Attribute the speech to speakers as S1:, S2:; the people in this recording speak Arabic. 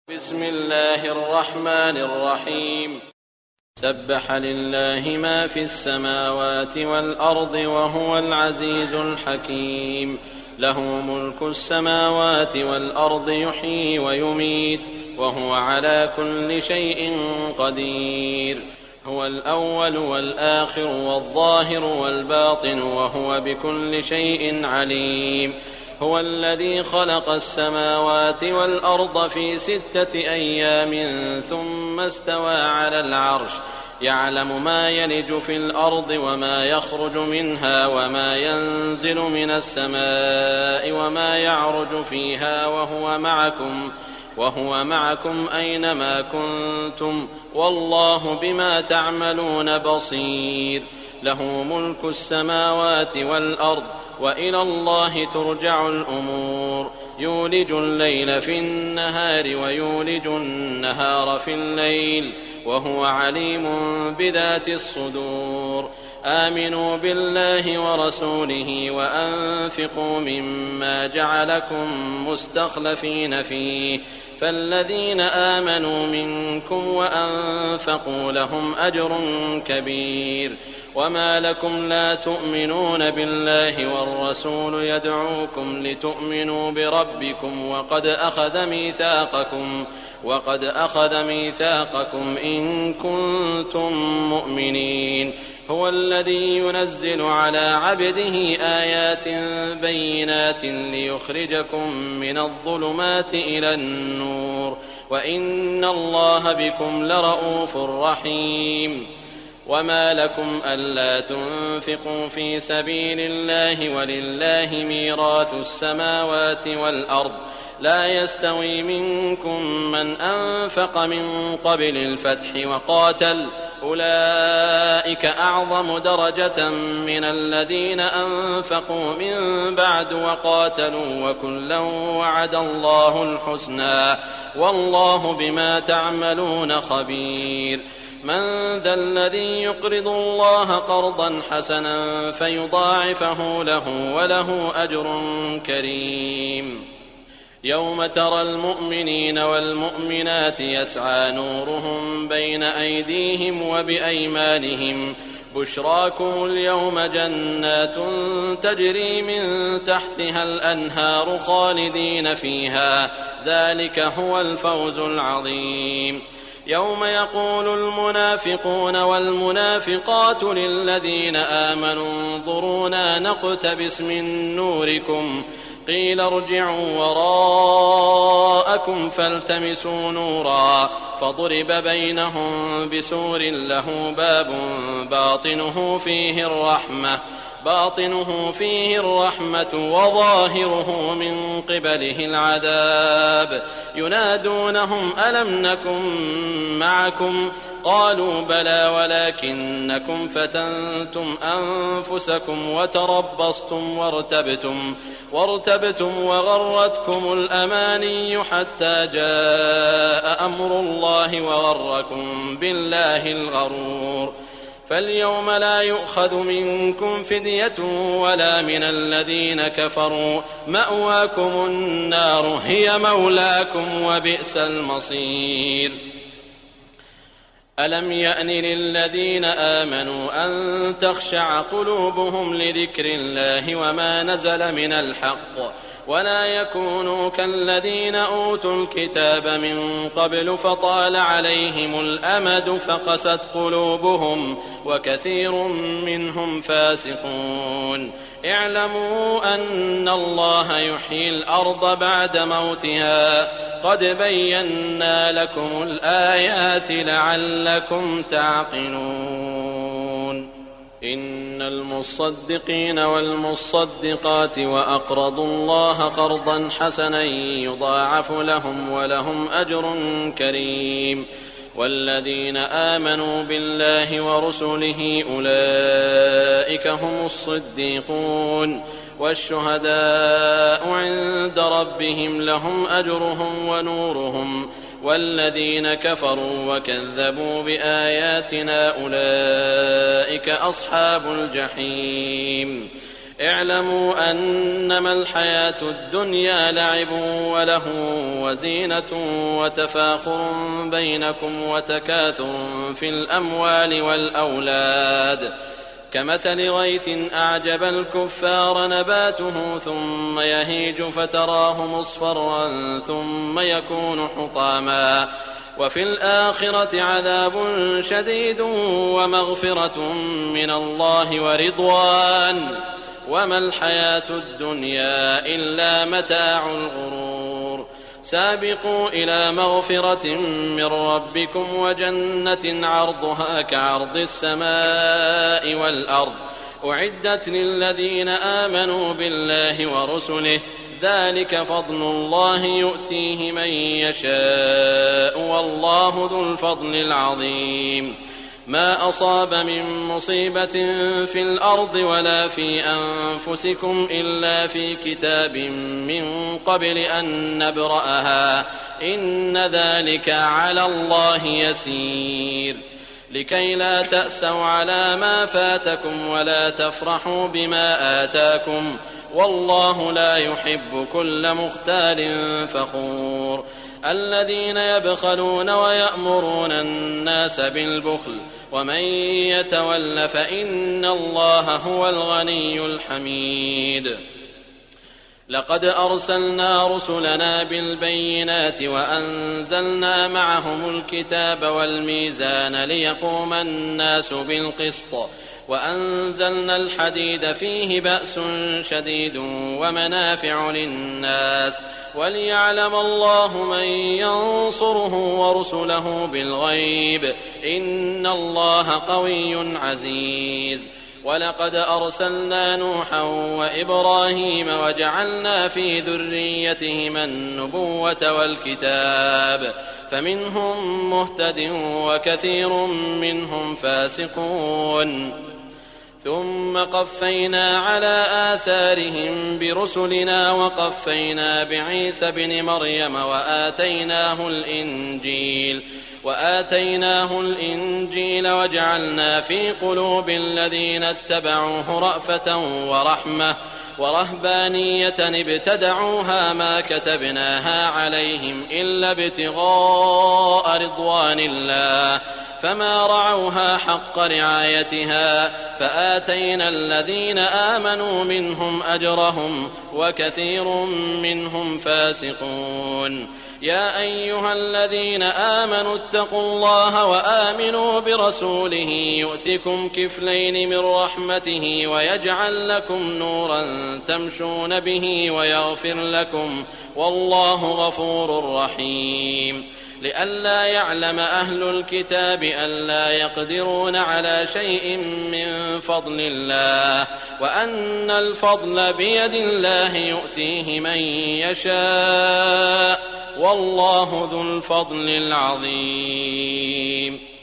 S1: بسم الله الرحمن الرحيم. سبح لله ما في السماوات والأرض وهو العزيز الحكيم. له ملك السماوات والأرض يحيي ويميت وهو على كل شيء قدير. هو الأول والآخر والظاهر والباطن وهو بكل شيء عليم. هو الذي خلق السماوات والأرض في 6 أيام ثم استوى على العرش يعلم ما يلج في الأرض وما يخرج منها وما ينزل من السماء وما يعرج فيها وهو معكم أينما كنتم والله بما تعملون بصير. له ملك السماوات والأرض وإلى الله ترجع الأمور. يولج الليل في النهار ويولج النهار في الليل وهو عليم بذات الصدور. آمنوا بالله ورسوله وأنفقوا مما جعلكم مستخلفين فيه فالذين آمنوا منكم وأنفقوا لهم أجر كبير. وما لكم لا تؤمنون بالله والرسول يدعوكم لتؤمنوا بربكم وقد أخذ ميثاقكم إن كنتم مؤمنين. هو الذي ينزل على عبده آيات بينات ليخرجكم من الظلمات إلى النور وإن الله بكم لرءوف رحيم. وما لكم ألا تنفقوا في سبيل الله ولله ميراث السماوات والأرض لا يستوي منكم من أنفق من قبل الفتح وقاتل أولئك أعظم درجة من الذين أنفقوا من بعد وقاتلوا وكلا وعد الله الحسنى والله بما تعملون خبير. من ذا الذي يقرض الله قرضا حسنا فيضاعفه له وله أجر كريم. يوم ترى المؤمنين والمؤمنات يسعى نورهم بين أيديهم وبأيمانهم بشراكم اليوم جنات تجري من تحتها الأنهار خالدين فيها ذلك هو الفوز العظيم. يوم يقول المنافقون والمنافقات للذين آمنوا انظرونا نقتبس من نوركم قيل ارجعوا وراءكم فالتمسوا نورا فضرب بينهم بسور له باب باطنه فيه الرحمة وظاهره من قبله العذاب. ينادونهم ألم نكن معكم قالوا بلى ولكنكم فتنتم أنفسكم وتربصتم وارتبتم وغرتكم الأماني حتى جاء أمر الله وغركم بالله الغرور. فاليوم لا يؤخذ منكم فدية ولا من الذين كفروا مأواكم النار هي مولاكم وبئس المصير. ألم يأن للذين آمنوا أن تخشع قلوبهم لذكر الله وما نزل من الحق ولا يكونوا كالذين أوتوا الكتاب من قبل فطال عليهم الأمد فقست قلوبهم وكثير منهم فاسقون. اعلموا أن الله يحيي الأرض بعد موتها قد بينا لكم الآيات لعلكم تعقلون. إن المصدقين والمصدقات وأقرضوا الله قرضا حسنا يضاعف لهم ولهم أجر كريم. والذين آمنوا بالله ورسله أولئك هم الصديقون والشهداء عند ربهم لهم أجرهم ونورهم. والذين كفروا وكذبوا بآياتنا أولئك أصحاب الجحيم. اعلموا أنما الحياة الدنيا لعب وله وزينة وتفاخر بينكم وتكاثر في الأموال والأولاد كمثل غيث أعجب الكفار نباته ثم يهيج فتراه مصفرا ثم يكون حطاما وفي الآخرة عذاب شديد ومغفرة من الله ورضوان وما الحياة الدنيا إلا متاع الغرور سابقوا إلى مغفرة من ربكم وجنة عرضها كعرض السماء والأرض أعدت للذين آمنوا بالله ورسله ذلك فضل الله يؤتيه من يشاء والله ذو الفضل العظيم ما أصاب من مصيبة في الأرض ولا في أنفسكم إلا في كتاب من قبل أن نبرأها إن ذلك على الله يسير لكي لا تأسوا على ما فاتكم ولا تفرحوا بما آتاكم والله لا يحب كل مختال فخور الذين يبخلون ويأمرون الناس بالبخل ومن يتول فإن الله هو الغني الحميد لقد أرسلنا رسلنا بالبينات وأنزلنا معهم الكتاب والميزان ليقوم الناس بالقسط وأنزلنا الحديد فيه بأس شديد ومنافع للناس وليعلم الله من ينصره ورسله بالغيب إن الله قوي عزيز ولقد أرسلنا نوحا وإبراهيم وجعلنا في ذريتهما النبوة والكتاب فمنهم مهتد وكثير منهم فاسقون ثم قفينا على آثارهم برسلنا وقفينا بعيسى بن مريم وآتيناه الإنجيل وجعلنا في قلوب الذين اتبعوه رأفة ورحمة ورهبانية ابتدعوها ما كتبناها عليهم إلا ابتغاء رضوان الله فما رعوها حق رعايتها فآتينا الذين آمنوا منهم أجرهم وكثير منهم فاسقون يا أيها الذين آمنوا اتقوا الله وآمنوا برسوله يؤتكم كفلين من رحمته ويجعل لكم نورا تمشون به ويغفر لكم والله غفور رحيم لئلا يعلم أهل الكتاب ألا يقدرون على شيء من فضل الله وأن الفضل بيد الله يؤتيه من يشاء والله ذو الفضل العظيم